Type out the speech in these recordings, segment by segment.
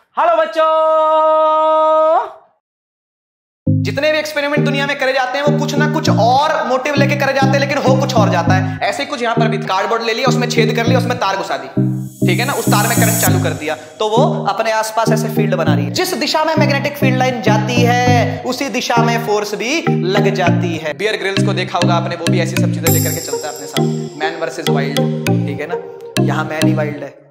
Hello बच्चों। जितने भी एक्सपेरिमेंट दुनिया में करे जाते हैं वो कुछ ना कुछ और मोटिव लेके करे जाते हैं, लेकिन हो कुछ और जाता है। ऐसे ही कुछ यहां पर भी कार्डबोर्ड ले लिया, उसमें छेद कर लिया, उसमें तार घुसा दी, ठीक है ना, उस तार में करंट चालू कर दिया तो वो अपने आसपास ऐसे फील्ड बना रही है। जिस दिशा में मैग्नेटिक फील्ड लाइन जाती है उसी दिशा में फोर्स भी लग जाती है। बियर ग्रिल्स को देखा होगा आपने, वो भी ऐसी सब चीजें लेकर के चलता है अपने साथ। मैन वर्सेस वाइल्ड, ठीक है ना, यहां मैन ही वाइल्ड है।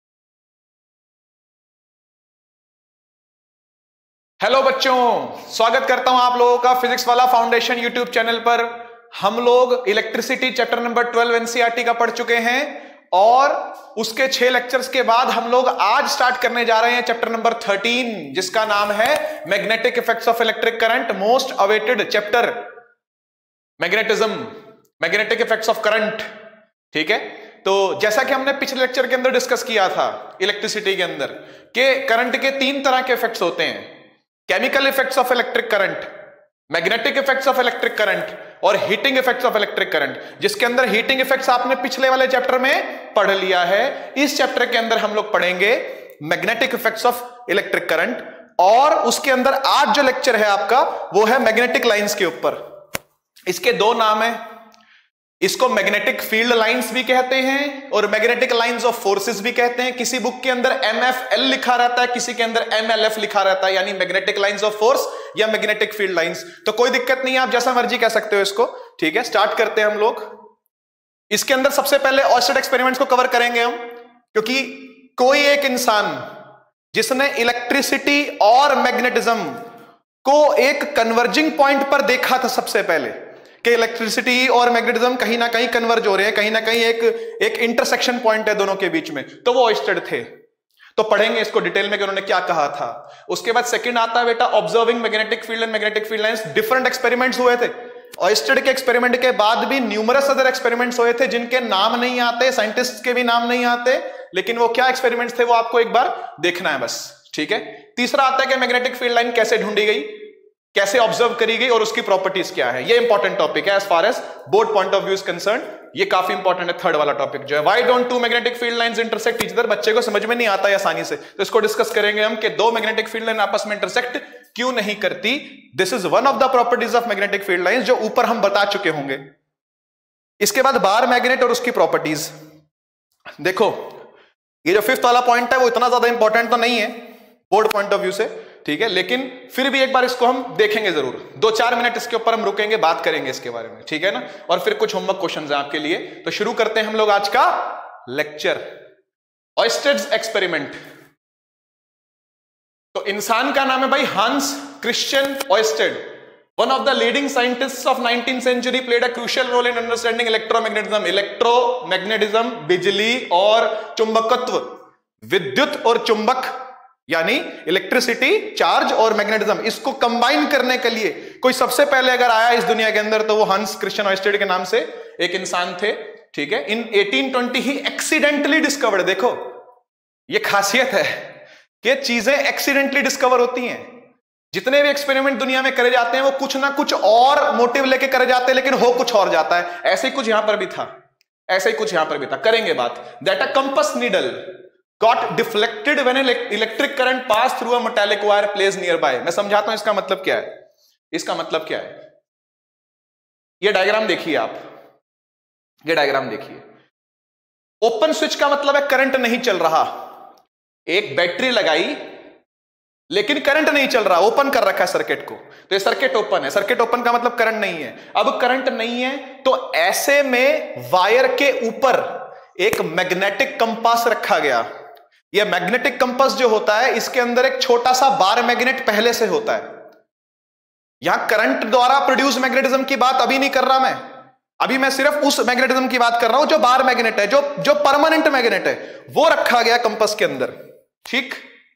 हेलो बच्चों, स्वागत करता हूं आप लोगों का फिजिक्स वाला फाउंडेशन यूट्यूब चैनल पर। हम लोग इलेक्ट्रिसिटी चैप्टर नंबर 12 एनसीईआरटी का पढ़ चुके हैं और उसके 6 लेक्चर्स के बाद हम लोग आज स्टार्ट करने जा रहे हैं चैप्टर नंबर 13, जिसका नाम है magnetic effects of electric current, most awaited chapter, magnetism, magnetic effects of current. ठीक है, तो जैसा कि हमने पिछले लेक्चर के अंदर डिस्कस किया था इलेक्ट्रिसिटी के अंदर कि करंट के 3 तरह के इफेक्ट्स होते हैं: chemical effects of electric current, magnetic effects of electric current और heating effects of electric current. जिसके अंदर हीटिंग इफेक्ट्स आपने पिछले वाले चैप्टर में पढ़ लिया है। इस चैप्टर के अंदर हम लोग पढ़ेंगे magnetic effects of electric current, और उसके अंदर आज जो लेक्चर है आपका वो है मैग्नेटिक लाइंस के ऊपर। इसके 2 नाम है, इसको मैग्नेटिक फील्ड लाइंस भी कहते हैं और मैग्नेटिक लाइंस ऑफ फोर्सेस भी कहते हैं। किसी बुक के अंदर MFL लिखा रहता है, किसी के अंदर MLF लिखा रहता है, यानी मैग्नेटिक लाइंस ऑफ फोर्स या मैग्नेटिक फील्ड लाइंस। तो कोई दिक्कत नहीं है, आप जैसा मर्जी कह सकते हो इसको। ठीक है, स्टार्ट करते हैं हम लोग। इसके अंदर सबसे पहले ऑयस्टेड एक्सपेरिमेंट्स को कवर करेंगे हम, क्योंकि कोई एक इंसान जिसने इलेक्ट्रिसिटी और मैग्नेटिज्म को एक कन्वर्जिंग पॉइंट पर देखा था सबसे पहले कि इलेक्ट्रिसिटी और मैग्नेटिज्म कहीं ना कहीं कन्वर्ज हो रहे हैं, कहीं ना कहीं एक इंटरसेक्शन पॉइंट है दोनों के बीच में, तो वो ऑयस्टेड थे। तो पढ़ेंगे इसको डिटेल में कि उन्होंने क्या कहा था। उसके बाद सेकंड आता है बेटा observing magnetic field and magnetic field lines. Different experiments हुए थे ऑयस्टेड के एक्सपेरिमेंट के बाद भी, न्यूमरस अदर एक्सपेरिमेंट्स हुए थे जिनके नाम नहीं आते, साइंटिस्ट के भी नाम नहीं आते, लेकिन वो क्या एक्सपेरिमेंट्स थे वो आपको एक बार देखना है बस। ठीक है, तीसरा आता है कि मैग्नेटिक फील्ड लाइन कैसे ढूंढी गई, कैसे ऑब्जर्व करी गई और उसकी प्रॉपर्टीज क्या है। ये इंपॉर्टेंट टॉपिक है as far as board point of view is concern. ये काफी इंपॉर्टेंट है, थर्ड वाला टॉपिक जो है why don't 2 magnetic field lines intersect each other. बच्चे को समझ में नहीं आता है आसानी से, तो इसको डिस्कस करेंगे हम कि 2 मैग्नेटिक फील्ड लाइन आपस में इंटरसेक्ट क्यों नहीं करती। This is one of the properties of magnetic field lines जो ऊपर हम बता चुके होंगे। इसके बाद बार मैग्नेट और उसकी प्रॉपर्टीज। देखो ये जो 5th वाला पॉइंट है वो इतना ज्यादा इंपॉर्टेंट तो नहीं है बोर्ड पॉइंट ऑफ व्यू से, ठीक है, लेकिन फिर भी एक बार इसको हम देखेंगे जरूर। 2-4 मिनट इसके ऊपर हम रुकेंगे, बात करेंगे इसके बारे में, ठीक है ना, और फिर कुछ होमवर्क क्वेश्चंस हैं आपके लिए। तो शुरू करते हैं हम लोग आज का लेक्चर, ऑयस्टेड्स एक्सपेरिमेंट। तो इंसान का नाम है भाई Hans Christian Oersted, one of the leading scientists of 19th century, played a crucial role in understanding electromagnetism. Electromagnetism बिजली और चुंबकत्व, विद्युत और चुंबक, यानी इलेक्ट्रिसिटी, चार्ज और मैग्नेटिज्म, इसको कंबाइन करने के लिए कोई सबसे पहले अगर आया इस दुनिया के अंदर तो वो हांस क्रिश्चियन ऑयस्टेड के नाम से एक इंसान थे। ठीक है, इन 1820 ही एक्सीडेंटली डिस्कवर्ड। देखो ये खासियत है कि चीजें एक्सीडेंटली डिस्कवर होती हैं। जितने भी एक्सपेरिमेंट दुनिया में करे जाते हैं वो कुछ ना कुछ और मोटिव लेके करे जाते हैं, लेकिन हो कुछ और जाता है। ऐसे ही कुछ यहां पर भी था, ऐसे ही कुछ यहां पर भी था। करेंगे बात। That a compass needle got deflected when electric current passed through a metallic wire placed nearby। मैं समझाता हूं इसका मतलब क्या है। इसका मतलब क्या है, ये डायग्राम देखिए आप, ये डायग्राम देखिए। ओपन स्विच का मतलब है करंट नहीं चल रहा। एक बैटरी लगाई लेकिन करंट नहीं चल रहा, ओपन कर रखा है सर्किट को, तो ये सर्किट ओपन है। सर्किट ओपन का मतलब करंट नहीं है। अब करंट नहीं है तो ऐसे में वायर के ऊपर एक मैग्नेटिक कंपास रखा गया। यह मैग्नेटिक कंपास जो होता है इसके अंदर एक छोटा सा बार मैग्नेट पहले से होता है। यहां करंट द्वारा प्रोड्यूस मैग्नेटिज्म की बात अभी नहीं कर रहा मैं, अभी मैं सिर्फ उस मैग्नेटिज्म की बात कर रहा हूं जो बार मैग्नेट है, जो परमानेंट मैग्नेट है, वो रखा गया कंपास के अंदर। ठीक,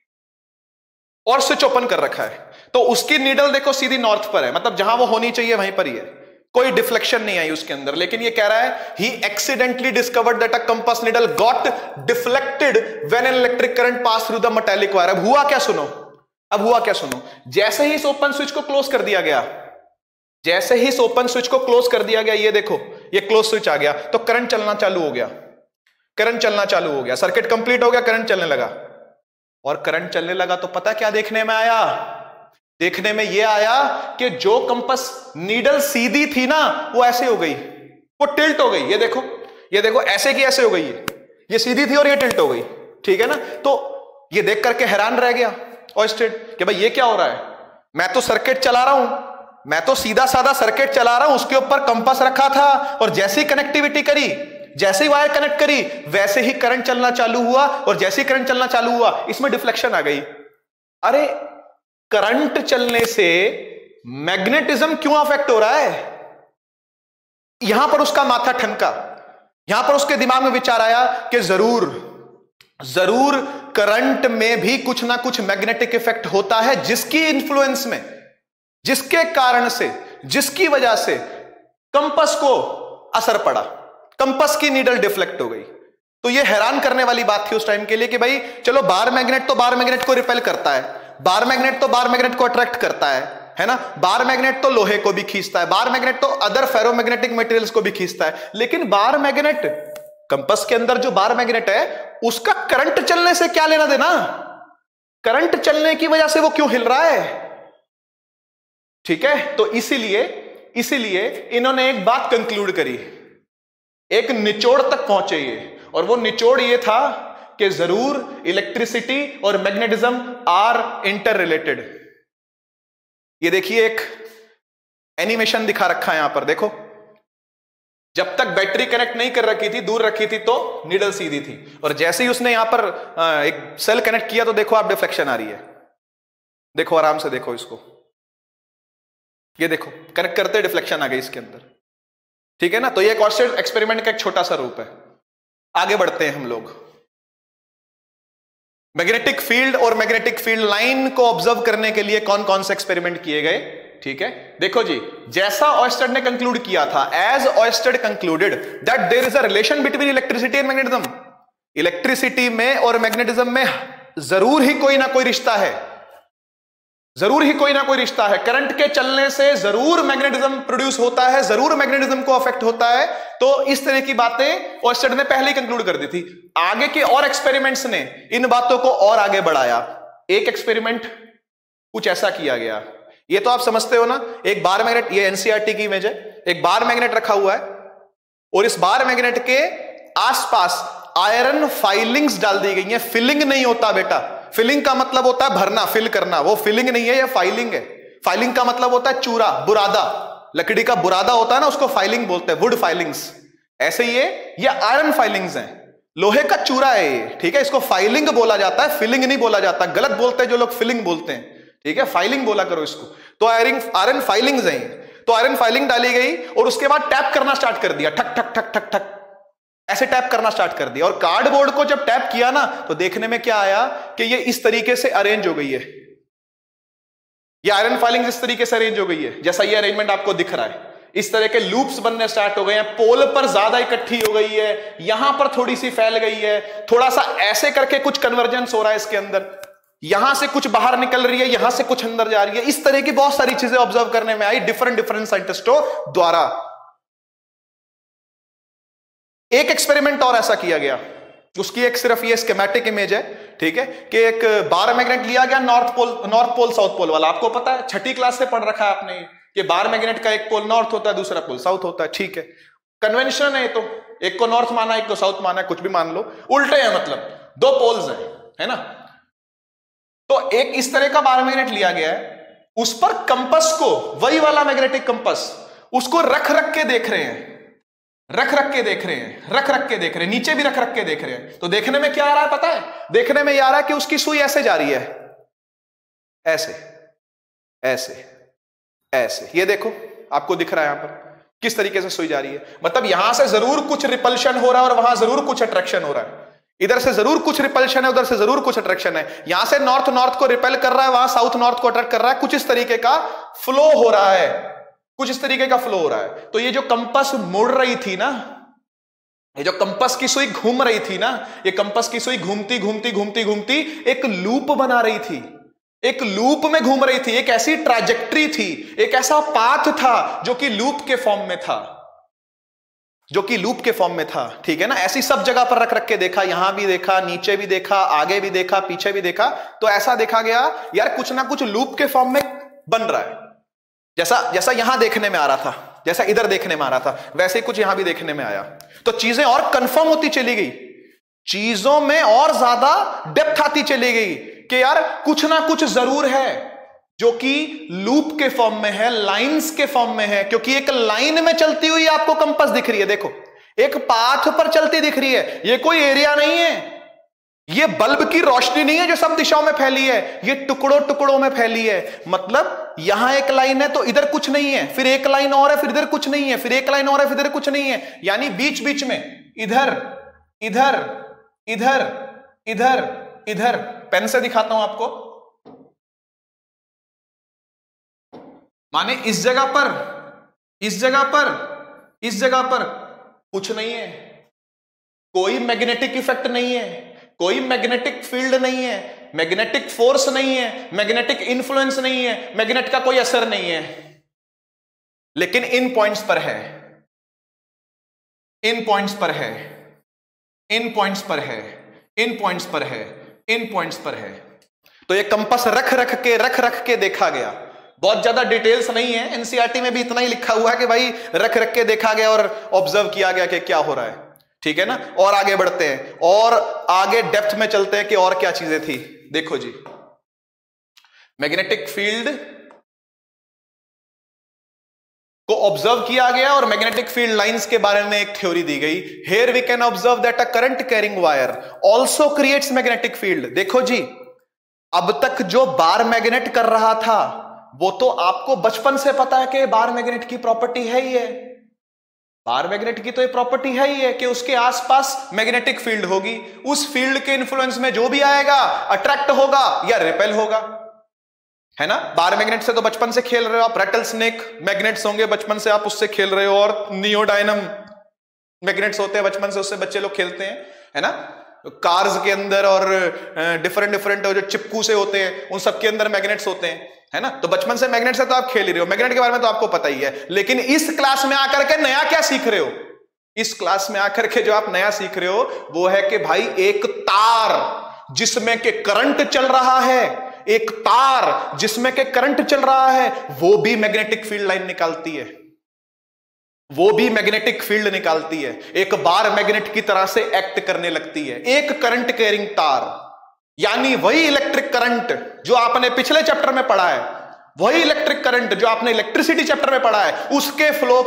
और स्विच ओपन कर रखा है, तो उसकी नीडल देखो सीधी नॉर्थ पर है, मतलब जहां वो होनी चाहिए वहीं पर ही है, कोई डिफ्लेक्शन नहीं आई उसके अंदर। लेकिन ये कह रहा है he accidentally discovered that a compass needle got deflected when an electric current pass through the metallic wire. अब हुआ क्या सुनो, अब हुआ क्या सुनो। जैसे ही इस ओपन स्विच को क्लोज कर दिया गया, जैसे ही इस ओपन स्विच को क्लोज कर दिया गया, ये देखो ये क्लोज स्विच आ गया, तो करंट चलना चालू हो गया, करंट चलना चालू हो गया, सर्किट कंप्लीट हो गया, करंट चलने लगा। और करंट चलने लगा तो पता क्या देखने में आया? देखने में यह आया कि जो कंपास नीडल सीधी थी ना वो ऐसे हो गई, वो टिल्ट हो गई। ये देखो ऐसे की ऐसे हो गई है, ये सीधी थी और ये टिल्ट हो गई, ठीक है ना। तो ये देख करके हैरान रह गया ऑयस्टेड कि भाई ये क्या हो रहा है, मैं तो सर्किट चला रहा हूं, मैं तो सीधा साधा सर्किट चला रहा हूं, उसके ऊपर कंपास रखा था और जैसी कनेक्टिविटी करी, जैसे ही वायर कनेक्ट करी वैसे ही करंट चलना चालू हुआ, और जैसे ही करंट चलना चालू हुआ इसमें डिफ्लेक्शन आ गई। अरे करंट चलने से मैग्नेटिज्म क्यों अफेक्ट हो रहा है? यहां पर उसका माथा ठनका, यहां पर उसके दिमाग में विचार आया कि जरूर करंट में भी कुछ ना कुछ मैग्नेटिक इफेक्ट होता है, जिसकी इन्फ्लुएंस में, जिसके कारण से, जिसकी वजह से कंपास को असर पड़ा, कंपास की नीडल डिफ्लेक्ट हो गई। तो यह हैरान करने वाली बात थी उस टाइम के लिए कि भाई चलो बार मैग्नेट तो बार मैग्नेट को रिपेल करता है, बार मैग्नेट तो बार मैग्नेट को अट्रैक्ट करता है ना, बार मैग्नेट तो लोहे को भी खींचता है, बार मैग्नेट तो अदर फेरोमैग्नेटिक मटेरियल्स को भी खींचता है, लेकिन बार मैग्नेट, कंपास के अंदर जो बार मैग्नेट है उसका करंट चलने से क्या लेना देना? करंट चलने की वजह से वो क्यों हिल रहा है? ठीक है, तो इसीलिए इन्होंने एक बात कंक्लूड करी, एक निचोड़ तक पहुंचे ये, और वो निचोड़ ये था कि जरूर इलेक्ट्रिसिटी और मैग्नेटिज्म आर इंटर रिलेटेड। ये देखिए एक एनिमेशन दिखा रखा है यहां पर, देखो जब तक बैटरी कनेक्ट नहीं कर रखी थी, दूर रखी थी, तो नीडल सीधी थी, और जैसे ही उसने यहां पर एक सेल कनेक्ट किया तो देखो आप डिफ्लेक्शन आ रही है। देखो आराम से देखो इसको, ये देखो कनेक्ट करते डिफ्लेक्शन आ गई इसके अंदर, ठीक है ना। तो ये एक ऑयस्टेड एक्सपेरिमेंट का एक छोटा सा रूप है। आगे बढ़ते हैं हम लोग। मैग्नेटिक फील्ड और मैग्नेटिक फील्ड लाइन को ऑब्जर्व करने के लिए कौन कौन से एक्सपेरिमेंट किए गए, ठीक है। देखो जी, जैसा ऑयस्टेड ने कंक्लूड किया था, as Oersted concluded that there is a relation between electricity and magnetism, electricity में और मैग्नेटिज्म में जरूर ही कोई ना कोई रिश्ता है, जरूर ही कोई ना कोई रिश्ता है। करंट के चलने से जरूर मैग्नेटिज्म प्रोड्यूस होता है, जरूर मैग्नेटिज्म को अफेक्ट होता है। तो इस तरह की बातें ऑयस्टेड ने पहले ही कंक्लूड कर दी थी। आगे के और एक्सपेरिमेंट्स ने इन बातों को और आगे बढ़ाया। एक एक्सपेरिमेंट कुछ ऐसा किया गया, ये तो आप समझते हो ना, एक बार मैग्नेट, ये एनसीईआरटी की इमेज है, एक बार मैग्नेट रखा हुआ है और इस बार मैग्नेट के आसपास आयरन फाइलिंग्स डाल दी गई हैं। फिलिंग नहीं होता बेटा, फिलिंग का मतलब होता है भरना, फिल करना, वो फिलिंग नहीं है, ये फाइलिंग है। फाइलिंग का मतलब होता है चूरा, बुरादा, लकड़ी का बुरादा होता है ना, उसको फाइलिंग बोलते हैं, वुड फाइलिंग्स। ऐसे ये आयरन फाइलिंग्स हैं, लोहे का चूरा है ये, ठीक है। इसको फाइलिंग बोला जाता है, फिलिंग नहीं बोला जाता, गलत बोलते हैं जो लोग, फिलिंग बोलते हैं, ठीक है, फाइलिंग बोला करो इसको। तो आयरन फाइलिंग्स हैं। तो आयरन फाइलिंग डाली गई और उसके बाद टैप करना स्टार्ट कर दिया, ठक ठक ठक ठक ठक, ऐसे टैप करना स्टार्ट कर दिया। और कार्डबोर्ड को जब टैप किया ना तो देखने में क्या आया कि ये इस तरीके से अरेंज हो गई है, ये आयरन फाइलिंग इस तरीके से अरेंज हो गई है जैसा ये अरेंजमेंट आपको दिख रहा है। इस तरह के लूप्स बनने स्टार्ट हो गए हैं, पोल पर ज्यादा इकट्ठी हो गई है, यहां पर थोड़ी सी फैल गई है, थोड़ा सा ऐसे करके कुछ कन्वर्जेंस हो रहा है इसके अंदर, यहां से कुछ बाहर निकल रही है, यहां से कुछ अंदर जा रही है। इस तरह की बहुत सारी चीजें ऑब्जर्व करने में आई डिफरेंट साइंटिस्टों द्वारा। एक एक्सपेरिमेंट और ऐसा किया गया, उसकी एक सिर्फ ये स्कीमेटिक इमेज है, ठीक है, कि एक बार मैग्नेट लिया गया, नॉर्थ पोल साउथ पोल वाला। आपको पता है, छठी क्लास से पढ़ रखा है आपने कि बार मैग्नेट का एक पोल नॉर्थ होता है, दूसरा पोल साउथ होता है, ठीक है, कन्वेंशन है। तो एक को नॉर्थ माना, एक को साउथ माना, कुछ भी मान लो, उल्टे हैं, मतलब दो पोल्स हैं, है ना। तो एक इस तरह का बार मैग्नेट लिया गया है, उस पर कंपास को, वही वाला मैग्नेटिक कंपास, उसको रख रख के देख रहे हैं, रख रख के देख रहे हैं, नीचे भी रख रख के देख रहे हैं। तो देखने में क्या आ रहा है पता है? देखने में ये आ रहा है कि उसकी सुई ऐसे जा रही है, ऐसे ऐसे ऐसे, ये देखो आपको दिख रहा है यहां पर किस तरीके से सुई जा रही है। मतलब यहां से जरूर कुछ रिपल्शन हो रहा है और वहां जरूर कुछ अट्रैक्शन हो रहा है, इधर से जरूर कुछ रिपल्शन है, उधर से जरूर कुछ अट्रैक्शन है। यहां से नॉर्थ को रिपेल कर रहा है, वहां साउथ नॉर्थ को अट्रैक्ट कर रहा है, कुछ इस तरीके का फ्लो हो रहा है, कुछ इस तरीके का फ्लो हो रहा है। तो ये जो कंपास मुड़ रही थी ना, ये जो कंपास की सुई घूम रही थी ना, ये कंपास की सुई घूमती घूमती घूमती घूमती एक लूप बना रही थी, एक लूप में घूम रही थी, एक ऐसी ट्रैजेक्टरी थी, एक ऐसा पाथ था जो कि लूप के फॉर्म में था। जो कि लूप के फॉर्म में था, ठीक है ना। ऐसी सब जगह पर रख रख के देखा, यहां भी देखा, नीचे भी देखा, आगे भी देखा, पीछे भी देखा, तो ऐसा देखा गया यार कुछ ना कुछ लूप के फॉर्म में बन रहा है। जैसा यहां देखने में आ रहा था, जैसा इधर देखने में आ रहा था, वैसे ही कुछ यहां भी देखने में आया। तो चीजें और कंफर्म होती चली गई, चीजों में और ज्यादा डेप्थ आती चली गई कि यार कुछ ना कुछ जरूर है जो कि लूप के फॉर्म में है, लाइंस के फॉर्म में है। क्योंकि एक लाइन में चलती हुई आपको कंपास दिख रही है, देखो एक पाथ पर चलती दिख रही है। ये कोई एरिया नहीं है, ये बल्ब की रोशनी नहीं है जो सब दिशाओं में फैली है, ये टुकड़ों टुकड़ों में फैली है। मतलब यहां एक लाइन है तो इधर कुछ नहीं है, फिर एक लाइन और है फिर इधर कुछ नहीं है, फिर एक लाइन और है फिर इधर कुछ नहीं है। यानी बीच बीच में इधर इधर इधर इधर इधर, पेन से दिखाता हूं आपको, माने इस जगह पर, इस जगह पर, इस जगह पर कुछ नहीं है, कोई मैग्नेटिक इफेक्ट नहीं है, कोई मैग्नेटिक फील्ड नहीं है, मैग्नेटिक फोर्स नहीं है, मैग्नेटिक इंफ्लुएंस नहीं है, मैग्नेट का कोई असर नहीं है। लेकिन इन पॉइंट्स पर है, इन पॉइंट्स पर है, इन पॉइंट्स पर है, इन पॉइंट्स पर है, इन पॉइंट्स पर है। तो ये कंपास रख रख के देखा गया। बहुत ज्यादा डिटेल्स नहीं है, एनसीईआरटी में भी इतना ही लिखा हुआ है कि भाई रख रख के देखा गया और ऑब्जर्व किया गया कि क्या हो रहा है, ठीक है ना। और आगे बढ़ते हैं और आगे डेप्थ में चलते हैं कि और क्या चीजें थी। देखो जी, मैग्नेटिक फील्ड को ऑब्जर्व किया गया और मैग्नेटिक फील्ड लाइंस के बारे में एक थ्योरी दी गई। Here we can observe that a current carrying wire also creates magnetic field. देखो जी, अब तक जो बार मैग्नेट कर रहा था वो तो आपको बचपन से पता है कि बार मैग्नेट की प्रॉपर्टी है ही है, बार मैग्नेट की तो ये प्रॉपर्टी है ही है कि उसके आसपास मैग्नेटिक फील्ड होगी। उस फील्ड के इन्फ्लुएंस में जो भी आएगा अट्रैक्ट होगा या रिपेल होगा, है ना। बार मैग्नेट से तो बचपन से खेल रहे हो आप, रेटल स्नेक मैग्नेट्स होंगे बचपन से आप उससे खेल रहे हो, और नियोडायनम मैग्नेट्स होते हैं बचपन से, उससे बच्चे लोग खेलते हैं, है ना। कार्स के अंदर और डिफरेंट जो चिपकू से होते हैं उन सब के अंदर मैग्नेट्स होते हैं, है ना। तो बचपन से मैग्नेट से तो आप खेल ही रहे हो, मैग्नेट के बारे में तो आपको पता ही है। लेकिन इस क्लास में आकर के नया क्या सीख रहे हो, इस क्लास में आकर के जो आप नया सीख रहे हो वो है कि भाई एक तार जिसमें के करंट चल रहा है, एक तार जिसमें के करंट चल रहा है, वो भी मैग्नेटिक फील्ड लाइन निकालती है, वो भी मैग्नेटिक फील्ड निकालती है, एक बार मैग्नेट की तरह से एक्ट करने लगती है। एक करंट कैरिंग तार, यानी वही इलेक्ट्रिक करंट जो आपने पिछले चैप्टर में पढ़ा है, वही इलेक्ट्रिक करंट जो आपने इलेक्ट्रिसिटी चैप्टर में पढ़ा है, उसके फ्लो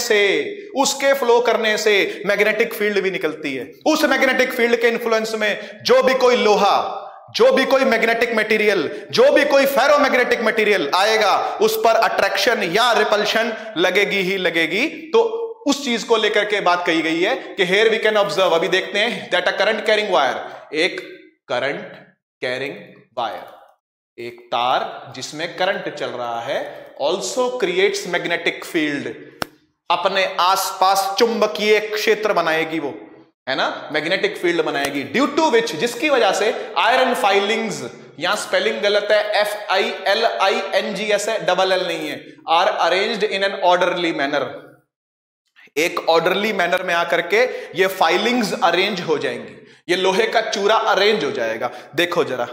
करने से मैग्नेटिक फील्ड भी निकलती है। उस मैग्नेटिक फील्ड के इन्फ्लुएंस में जो भी कोई लोहा, जो भी कोई मैग्नेटिक मटेरियल, जो भी कोई फेरोमैग्नेटिक मटेरियल आएगा, उस पर अट्रैक्शन या रिपल्शन लगेगी ही लगेगी। तो उस चीज को लेकर के बात कही गई है कि हियर वी कैन ऑब्जर्व, अभी देखते हैं, that a current carrying wire, एक करंट कैरिंग वायर, एक तार जिसमें करंट चल रहा है, ऑल्सो क्रिएट्स मैग्नेटिक फील्ड, अपने आसपास चुंबकीय क्षेत्र बनाएगी वो, है ना, मैग्नेटिक फील्ड बनाएगी। ड्यू टू विच, जिसकी वजह से आयरन फाइलिंग्स, यहां स्पेलिंग गलत है, FILINGS है, डबल L नहीं है, are arranged in an orderly manner, एक ऑर्डरली मैनर में आकर के ये फाइलिंग्स अरेंज हो जाएंगी, ये लोहे का चूरा अरेंज हो जाएगा। देखो जरा,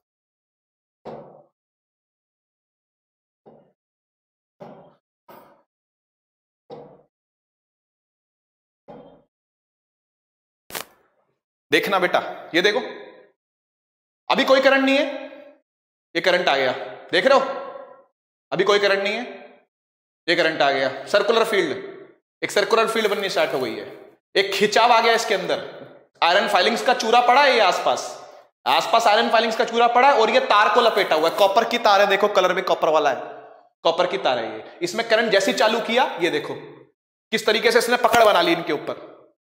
देखना बेटा, ये देखो, अभी कोई करंट नहीं है, ये करंट आ गया, देख रहे हो, अभी कोई करंट नहीं है, ये करंट आ गया, सर्कुलर फील्ड, एक सर्कुलर फील्ड बननी स्टार्ट हो गई है, एक खिंचाव आ गया इसके अंदर, आयरन फाइलिंग्स का चूरा पड़ा है, ये आसपास आयरन फाइलिंग्स का चूरा पड़ा है, और ये तार को लपेटा हुआ है, कॉपर की तार है, देखो कलर भी कॉपर वाला है, कॉपर की तार है ये। इसमें करंट जैसे चालू किया, ये देखो किस तरीके से इसने पकड़ बना ली इनके ऊपर,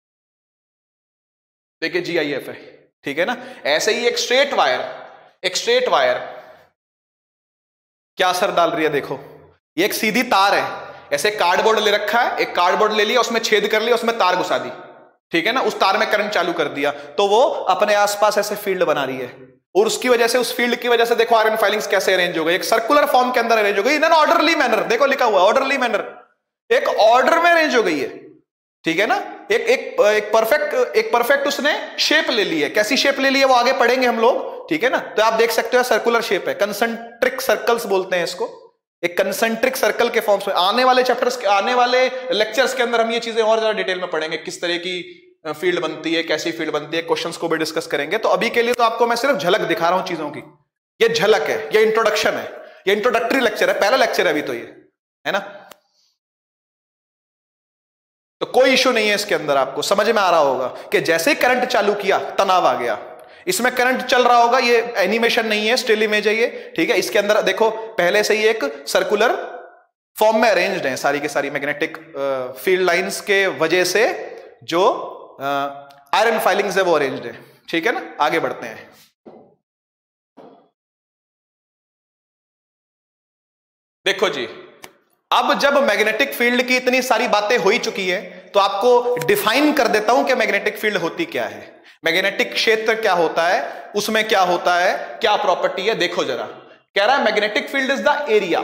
देखिए GIF है, ठीक है ना। ऐसे ही एक स्ट्रेट वायर क्या असर डाल रही है, देखो ये एक सीधी तार है, ऐसे कार्डबोर्ड ले रखा है, एक कार्डबोर्ड ले लिया, उसमें छेद कर लिया, उसमें तार घुसा दी, ठीक है ना, उस तार में करंट चालू कर दिया, तो वो अपने आसपास ऐसे फील्ड बना रही है, और उसकी वजह से, उस फील्ड की वजह से देखो आयरन फाइलिंग्स कैसे अरेंज हो गई, एक सर्कुलर फॉर्म के अंदर अरेंज हो गई इन एन ऑर्डरली मैनर, देखो लिखा हुआ ऑर्डरली मैनर, एक ऑर्डर में अरेंज हो गई है, ठीक है ना, एक परफेक्ट उसने शेप ले ली है। कैसी शेप ले ली है वो आगे पढ़ेंगे हम लोग, ठीक है ना। तो आप देख सकते हो सर्कुलर शेप है, कंसेंट्रिक सर्कल्स बोलते हैं इसको, एक कंसेंट्रिक सर्कल के फॉर्म्स में। आने वाले चैप्टर्स, आने वाले लेक्चर्स के अंदर हम ये चीजें और ज्यादा डिटेल में पढ़ेंगे, किस तरह की फील्ड बनती है, कैसी फील्ड बनती है, क्वेश्चंस को भी डिस्कस करेंगे। तो अभी के लिए तो आपको मैं सिर्फ झलक दिखा रहा हूं चीजों की, ये झलक है, ये इंट्रोडक्शन है, ये इंट्रोडक्टरी लेक्चर है, पहला लेक्चर है अभी तो ये, है ना। तो कोई इश्यू नहीं है इसके अंदर, आपको समझ में आ रहा होगा कि जैसे ही करंट चालू किया तनाव आ गया। इसमें करंट चल रहा होगा, ये एनिमेशन नहीं है, स्टिल इमेज है ये, ठीक है। इसके अंदर देखो पहले से ही एक सर्कुलर फॉर्म में अरेंज्ड है सारी की सारी मैग्नेटिक फील्ड लाइंस के वजह से जो आयरन फाइलिंग्स है वो अरेंज्ड है, ठीक है ना। आगे बढ़ते हैं। देखो जी, अब जब मैग्नेटिक फील्ड की इतनी सारी बातें हो ही चुकी है तो आपको डिफाइन कर देता हूं कि मैग्नेटिक फील्ड होती क्या है, मैग्नेटिक क्षेत्र क्या होता है, उसमें क्या होता है, क्या प्रॉपर्टी है। देखो जरा, कह रहा है magnetic field is the area,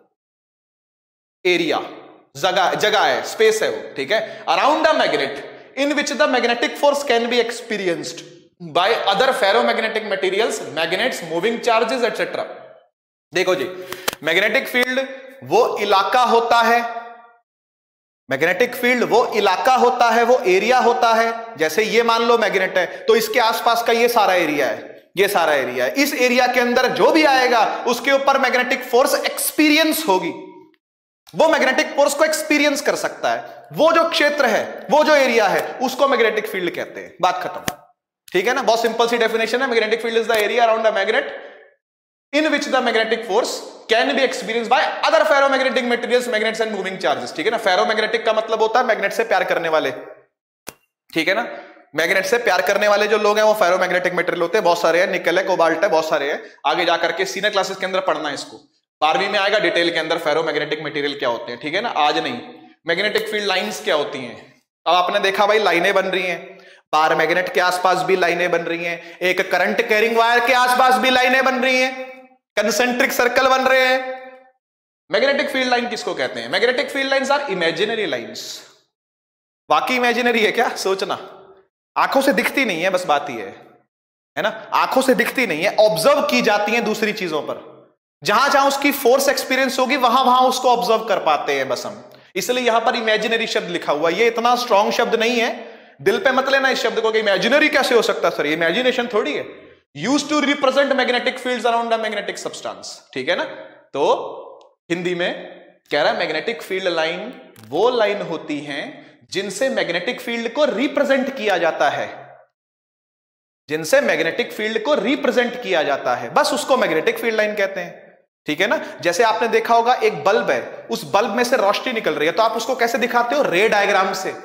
area जगह है, स्पेस है वो, ठीक है, around the magnet in which the magnetic force can be experienced by other ferromagnetic materials, magnets, moving charges etcetera. देखो जी, मैग्नेटिक फील्ड वो इलाका होता है, मैग्नेटिक फील्ड वो इलाका होता है, वो एरिया होता है। जैसे ये मान लो मैग्नेट है तो इसके आसपास का ये सारा एरिया है, ये सारा एरिया है। इस एरिया के अंदर जो भी आएगा उसके ऊपर मैग्नेटिक फोर्स एक्सपीरियंस होगी, वो मैग्नेटिक फोर्स को एक्सपीरियंस कर सकता है। वो जो क्षेत्र है, वो जो एरिया है, उसको मैग्नेटिक फील्ड कहते हैं। बात खत्म, ठीक है ना। बहुत सिंपल सी डेफिनेशन है, magnetic field is the area around the magnet in which the magnetic force can be experienced by other ferromagnetic materials, magnets and moving charges, ठीक है ना। ferromagnetic का मतलब होता है मैग्नेट से प्यार करने वाले, ठीक है ना। मैग्नेट से प्यार करने वाले जो लोग हैं वो फेरोमैग्नेटिक मटेरियल होते हैं, बहुत सारे हैं, निकल है, कोबाल्ट है, बहुत सारे हैं। आगे जाकर के सीनियर क्लासेस के अंदर पढ़ना है इसको, 12वीं में आएगा डिटेल के अंदर फेरोमैग्नेटिक मटेरियल क्या होते हैं, ठीक है ना, आज नहीं। मैग्नेटिक फील्ड लाइंस क्या होती हैं, अब आपने देखा भाई लाइनें बन रही हैं, बार मैग्नेट के आसपास भी लाइनें बन रही हैं, एक करंट कैरिंग वायर के आसपास भी लाइनें बन रही हैं, कंसेंट्रिक सर्कल बन रहे हैं। मैग्नेटिक फील्ड लाइन किसको कहते हैं? Magnetic field lines are imaginary lines. वाकई इमेजिनरी है क्या? सोचना, आंखों से दिखती नहीं है, बस बात ही है ना, आंखों से दिखती नहीं है, ऑब्जर्व की जाती है दूसरी चीजों पर। जहां जहां उसकी फोर्स एक्सपीरियंस होगी वहां वहां उसको ऑब्जर्व कर पाते हैं बस हम, इसलिए यहां पर इमेजिनरी शब्द लिखा हुआ है। ये इतना स्ट्रॉन्ग शब्द नहीं है, दिल पे मत लेना इस शब्द को कि इमेजिनरी कैसे हो सकता है सर, ये इमेजिनेशन थोड़ी है। Used to represent magnetic fields around the magnetic substance, ठीक है ना। तो हिंदी में कह रहा है मैग्नेटिक फील्ड लाइन वो लाइन होती हैं जिनसे मैग्नेटिक फील्ड को रिप्रेजेंट किया जाता है, जिनसे मैग्नेटिक फील्ड को रिप्रेजेंट किया जाता है, बस उसको मैग्नेटिक फील्ड लाइन कहते हैं, ठीक है ना। जैसे आपने देखा होगा एक बल्ब है, उस बल्ब में से रोशनी निकल रही है, तो आप उसको कैसे दिखाते हो? रे डायग्राम से।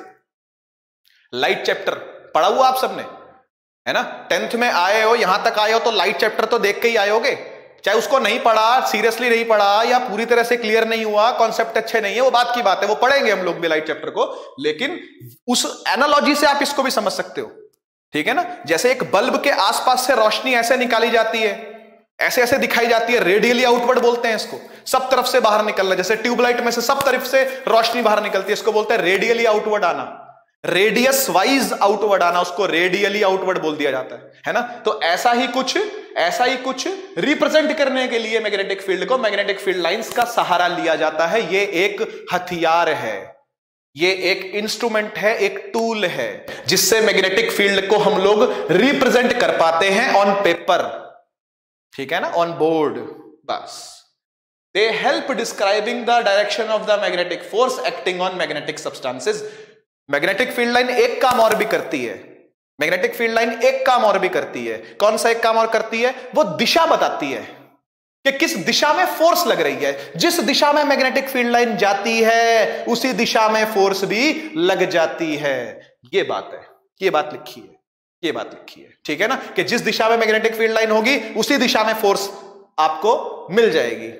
लाइट चैप्टर पढ़ा हुआ आप सबने, है ना, 10th में आए हो, यहां तक आए हो तो लाइट चैप्टर तो देख के ही आए होगे। चाहे उसको नहीं पढ़ा, सीरियसली नहीं पढ़ा, या पूरी तरह से क्लियर नहीं हुआ, कॉन्सेप्ट अच्छे नहीं है, वो बात की बात है, वो पढ़ेंगे हम लोग भी लाइट चैप्टर को, लेकिन उस एनालॉजी से आप इसको भी समझ सकते हो, ठीक है ना। जैसे एक बल्ब के आसपास से रोशनी ऐसे निकाली जाती है, ऐसे ऐसे दिखाई जाती है, रेडियली आउटवर्ड बोलते हैं इसको, सब तरफ से बाहर निकलना। जैसे ट्यूबलाइट में से सब तरफ से रोशनी बाहर निकलती है, इसको बोलते हैं रेडियली आउटवर्ड आना, रेडियस वाइज आउटवर्ड आना, उसको रेडियली आउटवर्ड बोल दिया जाता है ना। तो ऐसा ही कुछ रिप्रेजेंट करने के लिए मैग्नेटिक फील्ड को मैग्नेटिक फील्ड लाइंस का सहारा लिया जाता है। ये एक हथियार है, ये एक इंस्ट्रूमेंट है, एक टूल है, जिससे मैग्नेटिक फील्ड को हम लोग रिप्रेजेंट कर पाते हैं ऑन पेपर, ठीक है ना, ऑन बोर्ड। बस they help describing the direction of the magnetic force acting on magnetic substances. Magnetic field line एक काम और भी करती है, मैग्नेटिक फील्ड लाइन एक काम और भी करती है। कौन सा एक काम और करती है? वो दिशा बताती है कि किस दिशा में फोर्स लग रही है। जिस दिशा में मैग्नेटिक फील्ड लाइन जाती है उसी दिशा में फोर्स भी लग जाती है। ये बात है, ये बात लिखी है, ये बात लिखी है, ठीक है ना, कि जिस दिशा में मैग्नेटिक फील्ड लाइन होगी उसी दिशा में फोर्स आपको मिल जाएगी।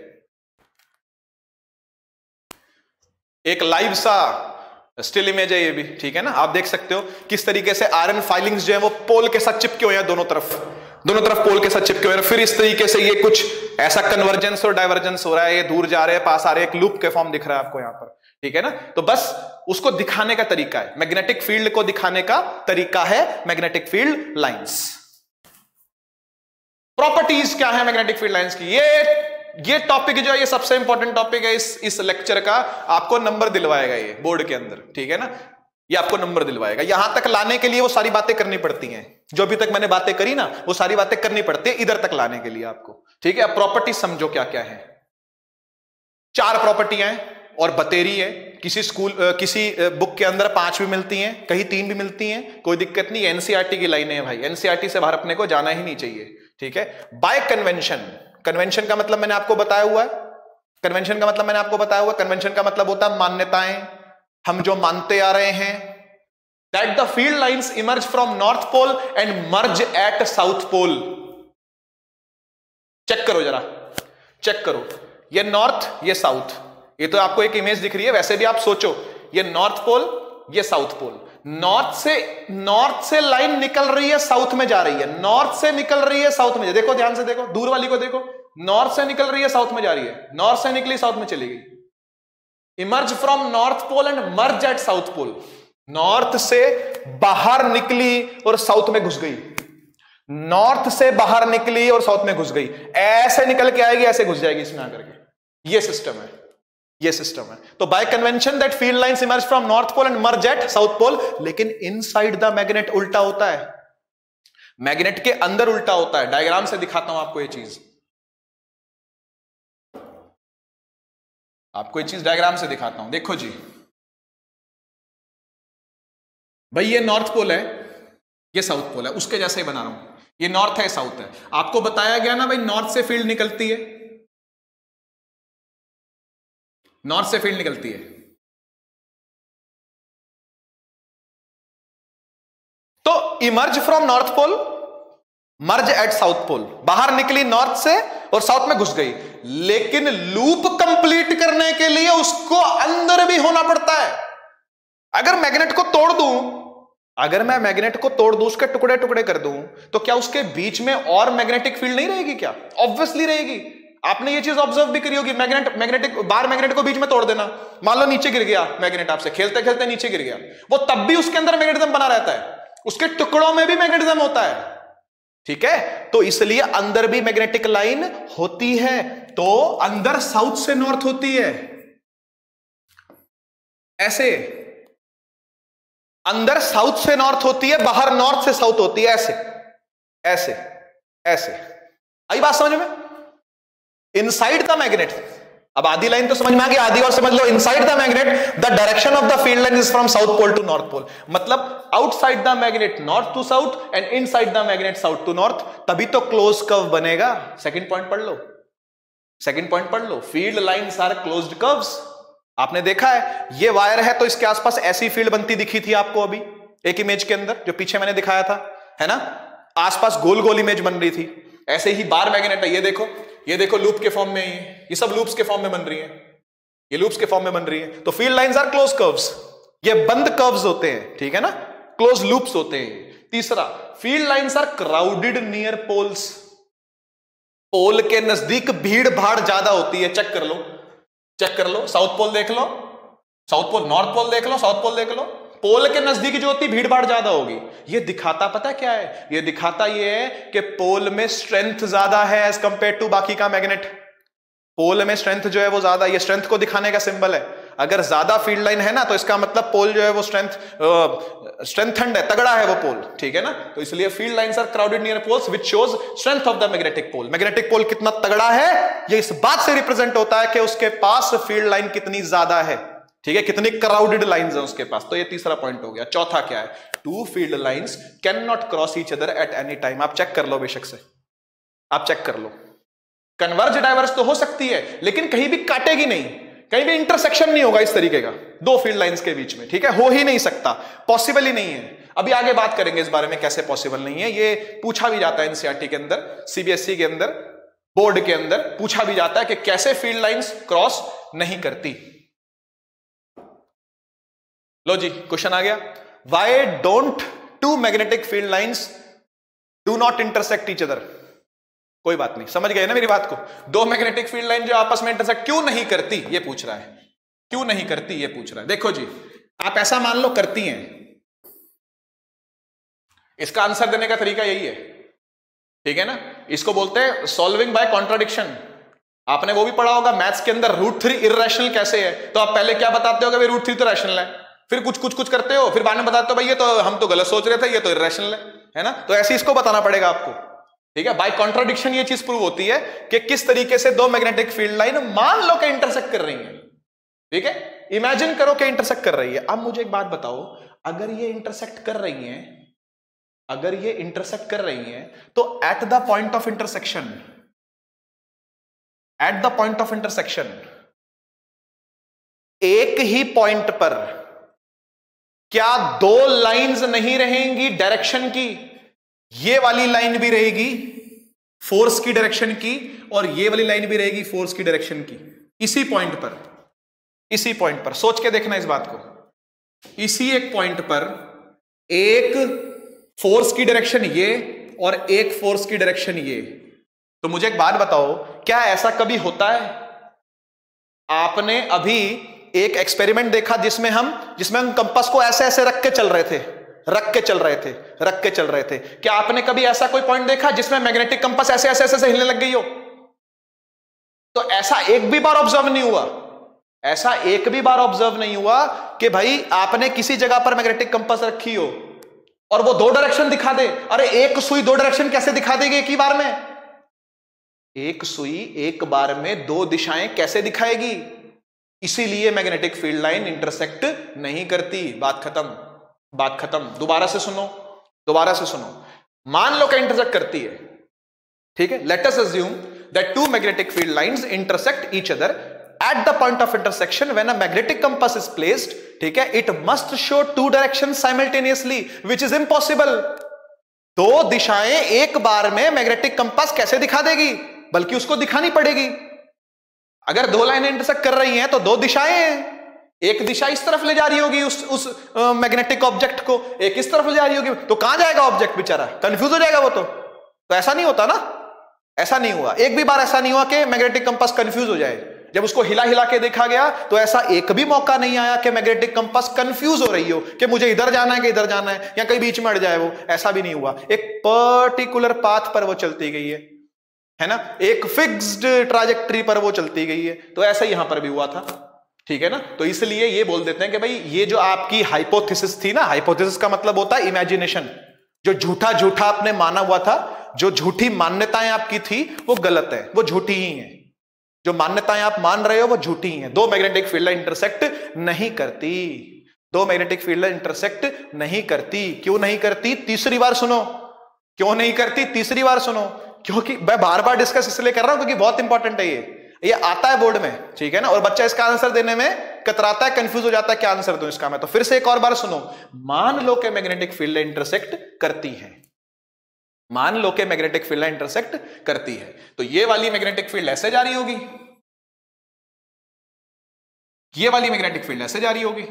एक लाइव सा स्टिल इमेज है ये भी, ठीक है ना। आप देख सकते हो किस तरीके से आयरन फाइलिंग्स जो है वो पोल के साथ चिपके हुए हैं, दोनों तरफ पोल के साथ चिपके हुए हैं। फिर इस तरीके से ये कुछ ऐसा कन्वर्जेंस और डाइवर्जेंस हो रहा है, ये दूर जा रहे हैं पास आ रहे हैं, एक लूप के फॉर्म दिख रहा है आपको यहां पर, ठीक है ना। तो बस उसको दिखाने का तरीका है, मैग्नेटिक फील्ड को दिखाने का तरीका है मैग्नेटिक फील्ड लाइंस। प्रॉपर्टीज क्या है मैग्नेटिक फील्ड लाइंस की, ये टॉपिक जो है ये सबसे इंपॉर्टेंट टॉपिक है इस लेक्चर का, आपको नंबर दिलवाएगा ये बोर्ड के अंदर, ठीक है ना, ये आपको नंबर दिलवाएगा। यहां तक लाने के लिए वो सारी बातें करनी पड़ती हैं, जो अभी तक मैंने बातें करी ना वो सारी बातें करनी पड़ती है इधर तक लाने के लिए आपको, ठीक है। अब प्रॉपर्टी समझो क्या क्या है। 4 प्रॉपर्टियां और बतेरी है, किसी बुक के अंदर 5 भी मिलती हैं, कहीं 3 भी मिलती हैं, कोई दिक्कत नहीं। एनसीईआरटी की लाइनें है भाई, एनसीईआरटी से बाहर अपने को जाना ही नहीं चाहिए, ठीक है। बाय कन्वेंशन, कन्वेंशन का मतलब मैंने आपको बताया हुआ है, कन्वेंशन का मतलब मैंने आपको बताया हुआ है, कन्वेंशन का मतलब होता है मान्यताएं, हम जो मानते आ रहे हैं। That the field lines emerge from north pole and merge at south pole. Check करो जरा, चेक करो, ये नॉर्थ ये साउथ, ये तो आपको एक इमेज दिख रही है, वैसे भी आप सोचो ये नॉर्थ पोल ये साउथ पोल, नॉर्थ से लाइन निकल रही है साउथ में जा रही है, नॉर्थ से निकल रही है साउथ में, देखो ध्यान से देखो, दूर वाली को देखो, नॉर्थ से निकल रही है साउथ में जा रही है, नॉर्थ से निकली साउथ में चली गई। Emerge from north pole and merge at south pole, north से बाहर निकली और साउथ में घुस गई, नॉर्थ से बाहर निकली और साउथ में घुस गई, ऐसे निकल के आएगी ऐसे घुस जाएगी इसमें आकर के, ये सिस्टम है, ये सिस्टम है। तो by convention that field lines emerge from north pole and merge at south pole, लेकिन इनसाइड द मैग्नेट उल्टा होता है, मैग्नेट के अंदर उल्टा होता है। डायग्राम से दिखाता हूं आपको ये चीज, आपको ये चीज डायग्राम से दिखाता हूं, देखो जी भाई, ये नॉर्थ पोल है, ये साउथ पोल है, उसके जैसे ही बना रहा हूं, ये नॉर्थ है साउथ है। आपको बताया गया ना भाई नॉर्थ से फील्ड निकलती है, नॉर्थ से फील्ड निकलती है, तो emerge from north pole merge at south pole, बाहर निकली नॉर्थ से और साउथ में घुस गई, लेकिन लूप कंप्लीट करने के लिए उसको अंदर भी होना पड़ता है। अगर मैग्नेट को तोड़ दूं, अगर मैं मैग्नेट को तोड़ दूं, उसके टुकड़े टुकड़े कर दूं, तो क्या उसके बीच में और मैग्नेटिक फील्ड नहीं रहेगी क्या? ऑब्वियसली रहेगी। आपने ये चीज ऑब्जर्व भी करी होगी, बार मैग्नेट को बीच में तोड़ देना, मान लो नीचे गिर गया मैग्नेट, आपसे खेलते खेलते नीचे गिर गया, वो तब भी उसके अंदर मैग्नेटिज्म बना रहता है, उसके टुकड़ों में भी मैग्नेटिज्म होता है, ठीक है। तो इसलिए अंदर भी मैग्नेटिक लाइन होती है, तो अंदर साउथ से नॉर्थ होती है, ऐसे अंदर साउथ से नॉर्थ होती है, बाहर नॉर्थ से साउथ होती है, ऐसे ऐसे ऐसे। आई बात समझ में? इनसाइड द मैग्नेट, अब आधी लाइन तो समझ में आ गई, आधी और समझ लो। Inside the magnet the direction of the field line is from south pole to north pole, मतलब outside the magnet north to south and inside the magnet south to north, तभी तो क्लोज कर्व बनेगा। Second point पढ़ लो, second point पढ़ लो, field lines are closed curves. आपने देखा है ये वायर है तो इसके आसपास ऐसी फील्ड बनती दिखी थी आपको अभी एक इमेज के अंदर जो पीछे मैंने दिखाया था, है ना, आसपास गोल गोल इमेज बन रही थी। ऐसे ही बार मैग्नेट है, ये देखो लूप के फॉर्म में, ये सब लूप्स के फॉर्म में बन रही है, ये लूप्स के फॉर्म में बन रही है। तो field lines are close curves, ये बंद कर्व्स होते हैं, ठीक है ना, क्लोज लूप्स होते हैं। तीसरा, field lines are crowded near poles, pole के नजदीक भीड़ भाड़ ज्यादा होती है। चेक कर लो, चेक कर लो, साउथ पोल देख लो, साउथ पोल, नॉर्थ पोल देख लो, साउथ पोल देख लो, पोल के नजदीक जो होती भीड़ भाड़ ज्यादा होगी। ये दिखाता पता क्या है? ये दिखाता ये है कि पोल में स्ट्रेंथ ज्यादा है एज कंपेयर टू बाकी का मैग्नेट। पोल में स्ट्रेंथ जो है वो ज्यादा, ये स्ट्रेंथ को दिखाने का सिंबल है। अगर ज्यादा फील्ड लाइन है ना तो इसका मतलब पोल जो है वो स्ट्रेंथेंड है, तगड़ा है वो पोल, ठीक है ना। तो इसलिए field lines are crowded near poles which shows strength of the magnetic pole. Magnetic pole कितना तगड़ा है ये इस बात से रिप्रेजेंट होता है कि उसके पास फील्ड लाइन कितनी ज्यादा है, ठीक है, कितनी क्राउडेड लाइंस है उसके पास। तो ये तीसरा पॉइंट हो गया। चौथा क्या है? Two field lines can not cross each other at any time. आप चेक कर लो, बेशक से आप चेक कर लो, कन्वर्ज डाइवर्ज तो हो सकती है लेकिन कहीं भी काटेगी नहीं, कहीं भी इंटरसेक्शन नहीं होगा इस तरीके का दो फील्ड लाइंस के बीच में, ठीक है, हो ही नहीं सकता, पॉसिबल ही नहीं है। अभी आगे बात करेंगे इस बारे में कैसे पॉसिबल नहीं है। ये पूछा भी जाता है एनसीईआरटी के अंदर, सीबीएसई के अंदर, बोर्ड के अंदर पूछा भी जाता है कि कैसे फील्ड लाइंस क्रॉस नहीं करती। लो जी, क्वेश्चन आ गया, why don't two magnetic field lines do not intersect each other. कोई बात नहीं, समझ गए ना मेरी बात को। दो मैग्नेटिक फील्ड लाइन जो आपस में इंटरसेक्ट क्यों नहीं करती ये पूछ रहा है, क्यों नहीं करती ये पूछ रहा है। देखो जी, आप ऐसा मान लो करती हैं, इसका आंसर देने का तरीका यही है, ठीक है ना। इसको बोलते हैं सॉल्विंग बाय कॉन्ट्राडिक्शन। आपने वो भी पढ़ा होगा मैथ्स के अंदर, √3 इर्रेशनल कैसे है, तो आप पहले क्या बताते हो कि भाई √3 तो रैशनल है, फिर कुछ करते हो, फिर बाद में बताते हो भाई ये तो हम तो गलत सोच रहे थे, ये तो इर्रेशनल है ना। तो ऐसे इसको बताना पड़ेगा आपको, ठीक है। बाय कॉन्ट्राडिक्शन ये चीज प्रूव होती है कि किस तरीके से दो मैग्नेटिक फील्ड लाइन मान लो कि इंटरसेक्ट कर रही है, ठीक है। इमेजिन करो कि इंटरसेक्ट कर रही है। अब मुझे एक बात बताओ, अगर ये इंटरसेक्ट कर रही है, अगर ये इंटरसेक्ट कर रही है, तो at the point of intersection, at the point of intersection, एक ही पॉइंट पर क्या दो लाइंस नहीं रहेंगी डायरेक्शन की? ये वाली लाइन भी रहेगी फोर्स की डायरेक्शन की, और ये वाली लाइन भी रहेगी फोर्स की डायरेक्शन की, इसी पॉइंट पर, इसी पॉइंट पर। सोच के देखना इस बात को, इसी एक पॉइंट पर एक फोर्स की डायरेक्शन ये और एक फोर्स की डायरेक्शन ये। तो मुझे एक बात बताओ, क्या ऐसा कभी होता है? आपने अभी एक एक्सपेरिमेंट देखा जिसमें हम कंपास को ऐसे ऐसे रख के चल रहे थे, रख के चल रहे थे। क्या आपने कभी ऐसा कोई पॉइंट देखा जिसमें मैग्नेटिक कंपास ऐसे ऐसे ऐसे हिलने लग गई हो? तो ऐसा एक भी बार ऑब्जर्व नहीं हुआ, ऐसा एक भी बार ऑब्जर्व नहीं हुआ कि भाई आपने किसी जगह पर मैग्नेटिक कंपास रखी हो और वो दो डायरेक्शन दिखा दे। अरे एक सुई दो डायरेक्शन कैसे दिखा देगी एक ही बार में? एक सुई एक बार में दो दिशाएं कैसे दिखाएगी? इसीलिए मैग्नेटिक फील्ड लाइन इंटरसेक्ट नहीं करती। बात खत्म, बात खत्म। दोबारा से सुनो, दोबारा से सुनो। मान लो कि इंटरसेक्ट करती है, ठीक है। Let us assume that two magnetic field lines intersect each other at the point of intersection when a magnetic compass is placed, ठीक है। It must show two direction simultaneously which is impossible. दो दिशाएं एक बार में magnetic compass कैसे दिखा देगी? बल्कि उसको दिखानी पड़ेगी। अगर दो लाइनें इंटरसेक्ट कर रही हैं तो दो दिशाएं हैं, एक दिशा इस तरफ ले जा रही होगी उस मैग्नेटिक ऑब्जेक्ट को, एक इस तरफ ले जा रही होगी, तो कहां जाएगा ऑब्जेक्ट? बेचारा कंफ्यूज हो जाएगा वो तो ऐसा नहीं होता ना, ऐसा नहीं हुआ। एक भी बार ऐसा नहीं हुआ कि मैग्नेटिक कंपास कंफ्यूज हो जाए। जब उसको हिला हिला के देखा गया तो ऐसा एक भी मौका नहीं आया कि मैग्नेटिक कंपास कंफ्यूज हो रही हो कि मुझे इधर जाना है कि इधर जाना है, या कहीं बीच में अड़ जाए वो, ऐसा भी नहीं हुआ। एक पर्टिकुलर पाथ पर वो चलती गई है ना, एक फिक्स्ड ट्राजेक्टरी पर वो चलती गई है। तो ऐसा यहां पर भी हुआ था, ठीक है ना। तो इसलिए ये बोल देते हैं कि भाई ये जो आपकी हाइपोथेसिस थी ना, हाइपोथेसिस का मतलब होता है इमेजिनेशन, जो झूठा झूठा आपने माना हुआ था, जो झूठी मान्यताएं आपकी थी वो गलत है, वो झूठी ही है। जो मान्यताएं आप मान रहे हो वो झूठी हैं। दो मैग्नेटिक फील्ड लाइन इंटरसेक्ट नहीं करती, दो मैग्नेटिक फील्ड लाइन इंटरसेक्ट नहीं करती। क्यों नहीं करती? तीसरी बार सुनो, क्यों नहीं करती तीसरी बार सुनो। क्योंकि मैं बार बार डिस्कस इसलिए कर रहा हूं क्योंकि बहुत इंपॉर्टेंट है ये आता है बोर्ड में, ठीक है ना। और बच्चा इसका आंसर देने में कतराता है, कंफ्यूज हो जाता है, क्या आंसर दूं इसका मैं। तो फिर से एक और बार सुनो। मान लो कि मैग्नेटिक फील्ड लाइन इंटरसेक्ट करती है, मान लो कि मैग्नेटिक फील्ड लाइन इंटरसेक्ट करती है, तो ये वाली मैग्नेटिक फील्ड ऐसे जा रही होगी, ये वाली मैग्नेटिक फील्ड ऐसे जा रही होगी।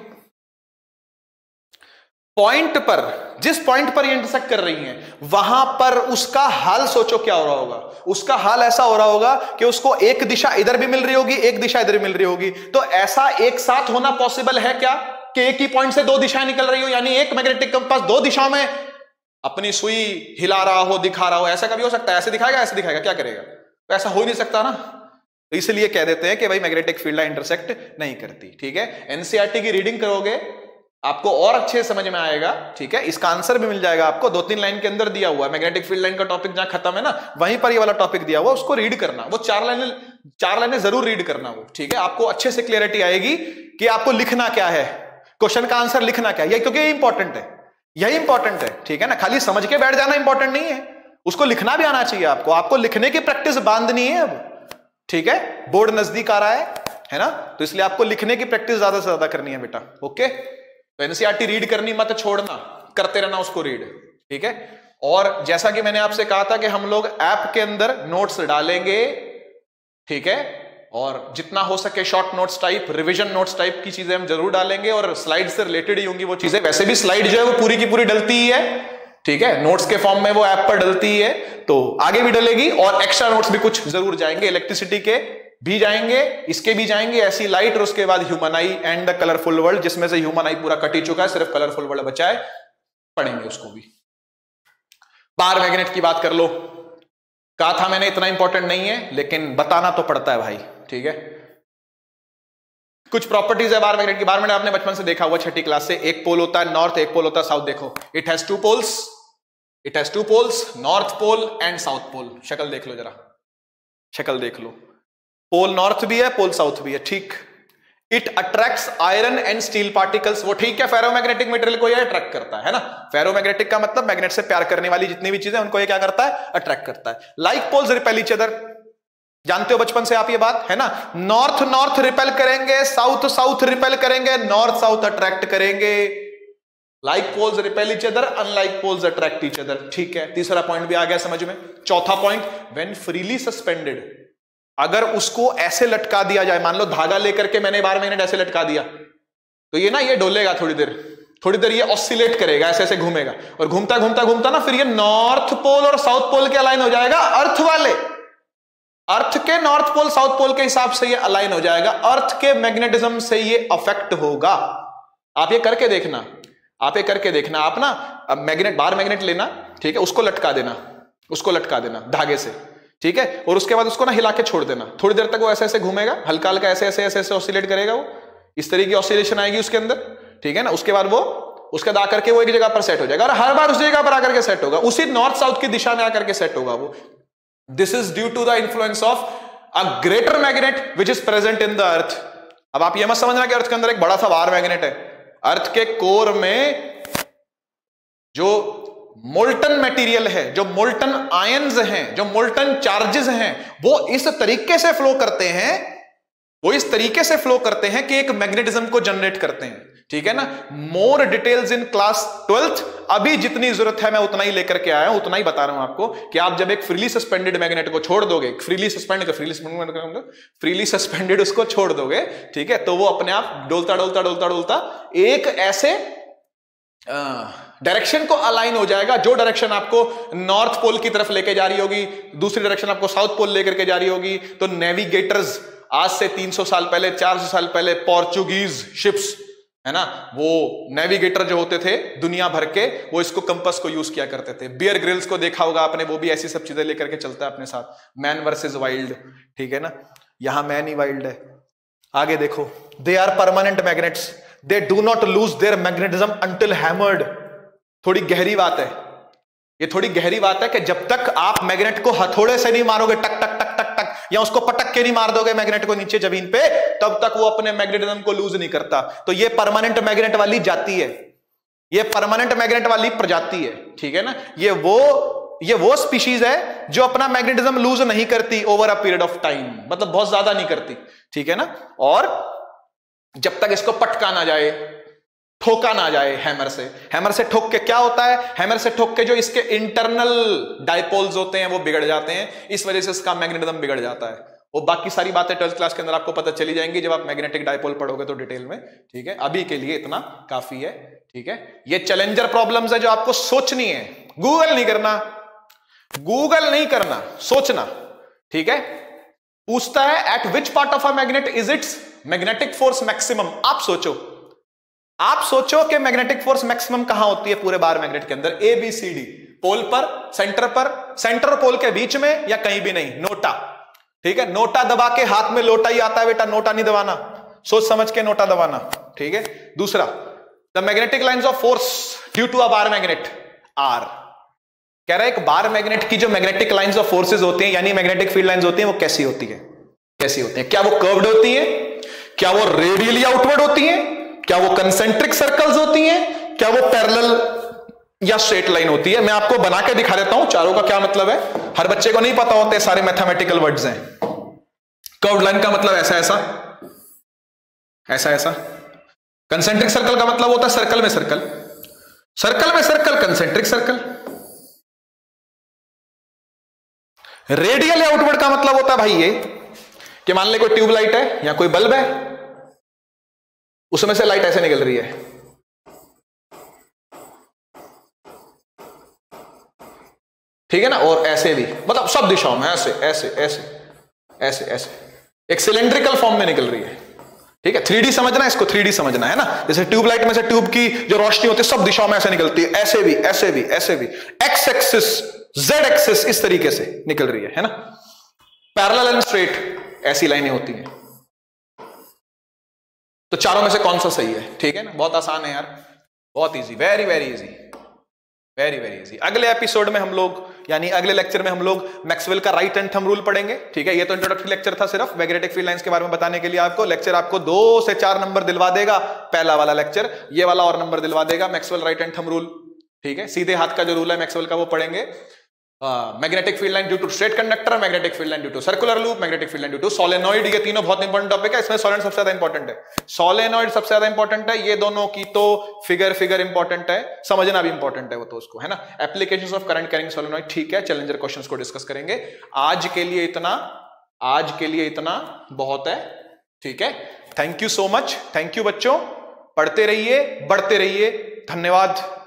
पॉइंट पर, जिस पॉइंट पर ये इंटरसेक्ट कर रही हैं, वहां पर उसका हाल सोचो क्या हो रहा होगा। उसका हाल ऐसा हो रहा होगा कि उसको एक दिशा इधर भी मिल रही होगी, एक दिशा इधर मिल रही होगी। तो ऐसा एक साथ होना पॉसिबल है क्या कि एक ही पॉइंट से दो दिशाएं निकल रही हो? यानी एक मैग्नेटिक कंपास दो दिशाओं में अपनी सुई हिला रहा हो, दिखा रहा हो, ऐसा कभी हो सकता है? ऐसे दिखाएगा, ऐसे दिखाएगा, क्या करेगा? तो ऐसा हो ही नहीं सकता ना। तो इसलिए कह देते हैं कि भाई मैग्नेटिक फील्ड लाइन इंटरसेक्ट नहीं करती, ठीक है। एनसीईआरटी की रीडिंग करोगे आपको और अच्छे समझ में आएगा, ठीक है। इसका आंसर भी मिल जाएगा आपको, 2-3 लाइन के अंदर दिया हुआ है। मैग्नेटिक फील्ड लाइन का टॉपिक जहां खत्म है ना, वहीं पर ये वाला टॉपिक दिया हुआ, उसको रीड करना। वो 4 लाइनें जरूर रीड करना वो, ठीक है। आपको अच्छे से क्लियरिटी आएगी कि आपको लिखना क्या है, क्वेश्चन का आंसर लिखना क्या है, क्योंकि ये इंपॉर्टेंट है, यही इंपॉर्टेंट है, ठीक है ना। खाली समझ के बैठ जाना इंपॉर्टेंट नहीं है, उसको लिखना भी आना चाहिए आपको। आपको लिखने की प्रैक्टिस बांधनी है अब, ठीक है। बोर्ड नजदीक आ रहा है ना, तो इसलिए आपको लिखने की प्रैक्टिस ज्यादा से ज्यादा करनी है बेटा, ओके। तो एनसीईआरटी रीड करनी मत छोड़ना, करते रहना उसको रीड, ठीक है। और जैसा कि मैंने आपसे कहा था कि हम लोग ऐप के अंदर नोट्स डालेंगे, ठीक है। और जितना हो सके short notes type, revision notes type की चीजें हम जरूर डालेंगे, और स्लाइड से रिलेटेड ही होंगी वो चीजें। वैसे भी स्लाइड जो है वो पूरी की पूरी डलती ही है, ठीक है, नोट्स के फॉर्म में वो ऐप पर डलती है, तो आगे भी डलेगी और एक्स्ट्रा नोट्स भी कुछ जरूर जाएंगे, इलेक्ट्रिसिटी के भी जाएंगे, इसके भी जाएंगे, ऐसी लाइट, और उसके बाद human eye and the colourful world, जिसमें से ह्यूमन आई पूरा कट ही चुका है, सिर्फ कलरफुल वर्ल्ड बचा है, पढ़ेंगे उसको भी। बार मैग्नेट की बात कर लो, कहा था मैंने इतना इंपॉर्टेंट नहीं है, लेकिन बताना तो पड़ता है भाई, ठीक है। कुछ प्रॉपर्टीज है बार मैग्नेट की। बार मैग्नेट आपने बचपन से देखा हुआ, छठी क्लास से, एक पोल होता है नॉर्थ, एक पोल होता है साउथ। देखो, it has two poles, north pole and south pole. शक्ल देख लो जरा, शक्ल देख लो, पोल नॉर्थ भी है, पोल साउथ भी है, ठीक। It attracts iron and steel particles, वो ठीक है, फेरोमैग्नेटिक मटेरियल को ये अट्रैक्ट करता है ना। फेरोमैग्नेटिक का मतलब मैग्नेट से प्यार करने वाली जितनी भी चीजें, उनको ये क्या करता है, अट्रैक्ट करता है। Like poles repel each other, जानते हो बचपन से आप ये बात, है ना। नॉर्थ नॉर्थ रिपेल करेंगे, साउथ साउथ रिपेल करेंगे, नॉर्थ साउथ अट्रैक्ट करेंगे। Like poles repel each other, unlike poles attract each other, ठीक है। तीसरा पॉइंट भी आ गया समझ में। चौथा पॉइंट, व्हेन फ्रीली सस्पेंडेड, अगर उसको ऐसे लटका दिया जाए, मान लो धागा लेकर के मैंने बार मैग्नेट ऐसे लटका दिया, तो ये ना, ये डोलेगा थोड़ी देर ये ऑसिलेट करेगा, ऐसे ऐसे घूमेगा, और घूमता घूमता घूमता ना, फिर ये नॉर्थ पोल और साउथ पोल के अलाइन हो जाएगा, अर्थ वाले, अर्थ के नॉर्थ पोल साउथ पोल के हिसाब से ये अलाइन हो जाएगा, अर्थ के मैग्नेटिज्म से ये अफेक्ट होगा। आप ये करके देखना, आप ना मैग्नेट, बार मैग्नेट लेना, ठीक है, उसको लटका देना धागे से, ठीक है, और उसके बाद उसको ना हिला के छोड़ देना, थोड़ी देर तक वो ऐसे ऐसे घूमेगा, हल्का हल्का ऐसे ऐसे ऐसे ऐसे ऑसिलेट करेगा, वो इस तरीके की ऑसिलेशन आएगी उसके अंदर, ठीक है ना। उसके बाद वो उसके बाद आकर के वो एक जगह पर सेट हो जाएगा, और हर बार उस जगह पर आकर के सेट होगा, उसी नॉर्थ साउथ की दिशा में आकर के सेट होगा वो। This is due to the influence of a greater magnet which is present in the earth. अब आप ये मत समझना कि अर्थ के अंदर एक बड़ा सा बार मैग्नेट है। अर्थ के कोर में जो मोल्टन मटेरियल है, जो मोल्टन आयंस हैं, जो मोल्टन चार्जेस हैं, वो इस तरीके से फ्लो करते हैं कि एक मैग्नेटिज्म को जनरेट करते हैं, ठीक है ना। More details in class 12th, अभी जितनी जरूरत है मैं उतना ही लेकर के आया हूं, उतना ही बता रहा हूं आपको कि आप जब एक फ्रीली सस्पेंडेड मैग्नेट को छोड़ दोगे, फ्रीली सस्पेंडेड उसको छोड़ दोगे, ठीक है, तो वो अपने आप डोलता एक ऐसे डायरेक्शन को अलाइन हो जाएगा, जो डायरेक्शन आपको नॉर्थ पोल की तरफ लेके जा रही होगी, दूसरी डायरेक्शन आपको साउथ पोल लेकर के जा रही होगी। तो नेविगेटर्स आज से 300 साल पहले, 400 साल पहले, पोर्चुगीज शिप्स, है ना, वो नेविगेटर जो होते थे दुनिया भर के, वो इसको कंपास को यूज किया करते थे। बियर ग्रिल्स को देखा होगा आपने, वो भी ऐसी सब चीजें लेकर के चलता है अपने साथ। मैन वर्सेस वाइल्ड, ठीक है ना, यहां मैन ही वाइल्ड है। आगे देखो, they are permanent magnets, they do not lose their magnetism until hammered. थोड़ी गहरी बात है ये, थोड़ी गहरी बात है कि जब तक आप मैग्नेट को हथौड़े से नहीं मारोगे, टक टक टक टक टक, या उसको पटक के नहीं मार दोगे मैग्नेट को नीचे जमीन पे, तब तक वो अपने मैग्नेटिज्म को लूज नहीं करता। तो ये परमानेंट मैग्नेट वाली जाति है, ये परमानेंट मैग्नेट वाली प्रजाति है, ठीक है ना। ये वो स्पीशीज है जो अपना मैग्नेटिज्म लूज नहीं करती over a period of time, मतलब बहुत ज्यादा नहीं करती, ठीक है ना। और जब तक इसको पटका ना जाए, ठोका ना जाए हैमर से ठोक के क्या होता है, हैमर से ठोक के जो इसके इंटरनल डायपोल्स होते हैं वो बिगड़ जाते हैं, इस वजह से इसका मैग्नेटिज्म बिगड़ जाता है। वो बाकी सारी बातें 12th क्लास के अंदर आपको पता चली जाएंगी जब आप मैग्नेटिक डायपोल पढ़ोगे तो डिटेल में, ठीक है। अभी के लिए इतना काफी है, ठीक है। ये चैलेंजर प्रॉब्लम्स है जो आपको सोचनी है, गूगल नहीं करना, सोचना, ठीक है। पूछता है at which part of a magnet is its magnetic force maximum. आप सोचो कि मैग्नेटिक फोर्स मैक्सिमम कहां होती है पूरे बार मैग्नेट के अंदर। ए बी सी डी, पोल पर, सेंटर पोल के बीच में, या कहीं भी नहीं, नोटा, ठीक है। नोटा दबा के हाथ में लोटा ही आता है बेटा, नोटा नहीं दबाना, सोच समझ के नोटा दबाना, ठीक है। दूसरा, the magnetic lines of force due to a bar magnet are. कह रहा है एक बार मैग्नेट की जो मैग्नेटिक लाइंस ऑफ फोर्सेज होती हैं, यानी मैग्नेटिक फील्ड लाइंस होती हैं, वो कैसी होती है, क्या वो कर्व्ड होती है, क्या वो रेडियली आउटवर्ड होती है, क्या वो कंसेंट्रिक सर्कल्स होती हैं, क्या वो पैरेलल या स्ट्रेट लाइन होती है। मैं आपको बना के दिखा देता हूं चारों का क्या मतलब है, हर बच्चे को नहीं पता होते, सारे मैथमेटिकल वर्ड्स हैं। कर्व्ड लाइन का मतलब ऐसा ऐसा, कंसेंट्रिक सर्कल का मतलब होता है सर्कल में circle, concentric circle. Radial outward का मतलब होता है भाई ये कि मान ले कोई ट्यूबलाइट है या कोई बल्ब है, उसमें से लाइट ऐसे निकल रही है, ठीक है ना, और ऐसे भी, मतलब सब दिशाओं में, ऐसे ऐसे ऐसे ऐसे ऐसे, एक सिलेंड्रिकल फॉर्म में निकल रही है। ठीक है, 3D समझना है इसको, 3D समझना है ना, जैसे ट्यूबलाइट में से ट्यूब की जो रोशनी होती है सब दिशाओं में ऐसे निकलती है, ऐसे भी ऐसे भी ऐसे भी, एक्स एक्सिस जेड एक्सिस इस तरीके से निकल रही है ना, पैरेलल एंड स्ट्रेट ऐसी लाइनें होती हैं। तो चारों में से कौन सा सही है? ठीक है ना, बहुत आसान है यार, बहुत easy, very very easy, very very easy. अगले एपिसोड में हम लोग, यानी अगले लेक्चर में हम लोग मैक्सवेल का राइट एंड थंब रूल पढ़ेंगे। ठीक है, ये तो इंट्रोडक्टरी लेक्चर था सिर्फ मैग्नेटिक फील्ड लाइंस के बारे में बताने के लिए। आपको लेक्चर आपको 2 से 4 नंबर दिलवा देगा पहला वाला लेक्चर, ये वाला और नंबर दिलवा देगा, Maxwell right and thumb rule. ठीक है, सीधे हाथ का जो रूल है मैक्सवेल का वो पढ़ेंगे। Magnetic field line due to straight conductor, magnetic field line due to circular loop, magnetic field line due to solenoid, ये तीनों बहुत इंपॉर्टेंट टॉपिक है। इसमें सोलेनॉइड सबसे ज्यादा इंपॉर्टेंट है, सोलेनॉइड सबसे ज्यादा इंपॉर्टेंट है। ये दोनों की तो फिगर इंपॉर्टेंट है, समझना भी इंपॉर्टेंट है वो तो उसको, है ना। Applications of current carrying solenoid, ठीक है, चैलेंजर क्वेश्चंस को डिस्कस करेंगे। आज के लिए इतना बहुत है। ठीक है, thank you so much, thank you बच्चों, पढ़ते रहिए, बढ़ते रहिए, धन्यवाद।